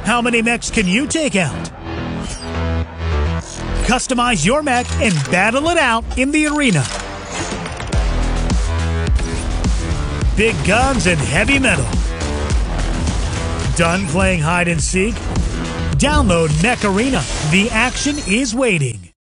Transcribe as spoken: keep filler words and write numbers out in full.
How many mechs can you take out? Customize your mech and battle it out in the arena. Big guns and heavy metal. Done playing hide and seek? Download Mech Arena. The action is waiting.